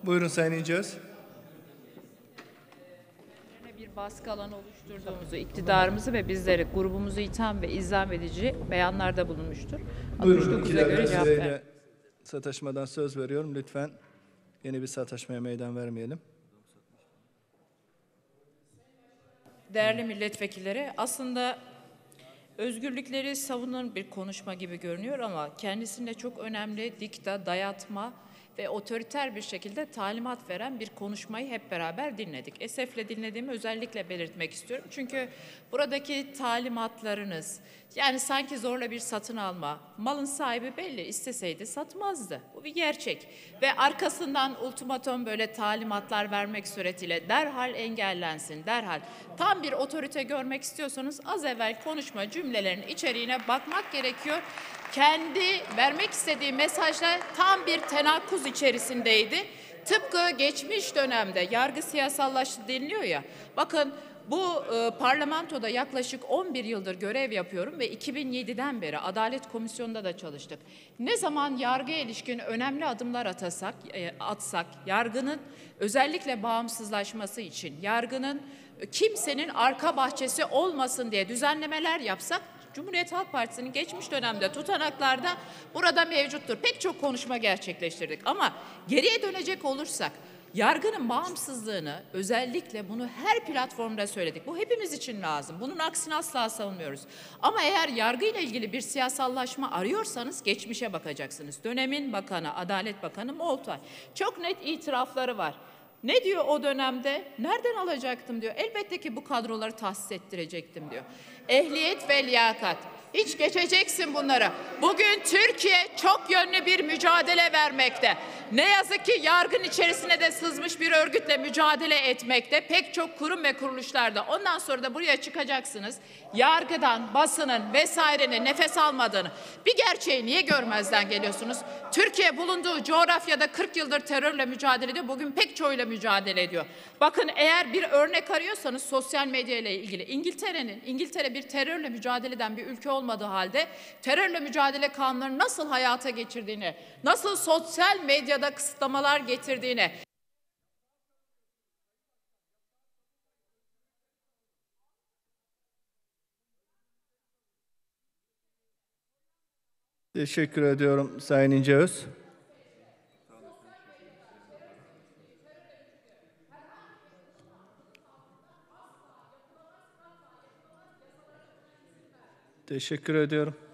Buyurun Sayın İnceöz. Bir baskı alanı oluşturduğumuzu, iktidarımızı ve bizleri, grubumuzu itham ve izam edici beyanlarda bulunmuştur. Buyurun, 69'a göre cevap ver. süreyle sataşmadan söz veriyorum. Lütfen yeni bir sataşmaya meydan vermeyelim. Değerli milletvekilleri, aslında özgürlükleri savunan bir konuşma gibi görünüyor ama kendisinde çok önemli dikta, dayatma ve otoriter bir şekilde talimat veren bir konuşmayı hep beraber dinledik. Esefle dinlediğimi özellikle belirtmek istiyorum. Çünkü buradaki talimatlarınız, yani sanki zorla bir satın alma, malın sahibi belli, isteseydi satmazdı. Bu bir gerçek. Ve arkasından ultimatom böyle talimatlar vermek suretiyle derhal engellensin, derhal. Tam bir otorite görmek istiyorsanız az evvel konuşma cümlelerinin içeriğine bakmak gerekiyor. Kendi vermek istediği mesajla tam bir tenakkuz içerisindeydi. Tıpkı geçmiş dönemde yargı siyasallaştı deniliyor ya. Bakın bu parlamentoda yaklaşık 11 yıldır görev yapıyorum ve 2007'den beri Adalet Komisyonu'nda da çalıştık. Ne zaman yargıya ilişkin önemli adımlar atsak, yargının özellikle bağımsızlaşması için, yargının kimsenin arka bahçesi olmasın diye düzenlemeler yapsak, Cumhuriyet Halk Partisi'nin geçmiş dönemde tutanaklarda burada mevcuttur. Pek çok konuşma gerçekleştirdik ama geriye dönecek olursak yargının bağımsızlığını özellikle bunu her platformda söyledik. Bu hepimiz için lazım. Bunun aksini asla savunmuyoruz. Ama eğer yargıyla ilgili bir siyasallaşma arıyorsanız geçmişe bakacaksınız. Dönemin bakanı, Adalet Bakanı Moğoltay çok net itirafları var. Ne diyor o dönemde? Nereden alacaktım diyor. Elbette ki bu kadroları tahsis ettirecektim diyor. Ehliyet ve liyakat. Hiç geçeceksin bunlara. Bugün Türkiye çok yönlü bir mücadele vermekte. Ne yazık ki yargın içerisine de sızmış bir örgütle mücadele etmekte. Pek çok kurum ve kuruluşlarda. Ondan sonra da buraya çıkacaksınız. Yargıdan, basının vesairenin nefes almadığını. Bir gerçeği niye görmezden geliyorsunuz? Türkiye bulunduğu coğrafyada 40 yıldır terörle mücadele ediyor. Bugün pek çoğuyla mücadele ediyor. Bakın eğer bir örnek arıyorsanız sosyal medya ile ilgili İngiltere bir terörle mücadele eden bir ülke olmadığı halde terörle mücadele kanunlarını nasıl hayata geçirdiğini, nasıl sosyal medyada kısıtlamalar getirdiğini, Teşekkür ediyorum Sayın İnceöz. Teşekkür ediyorum.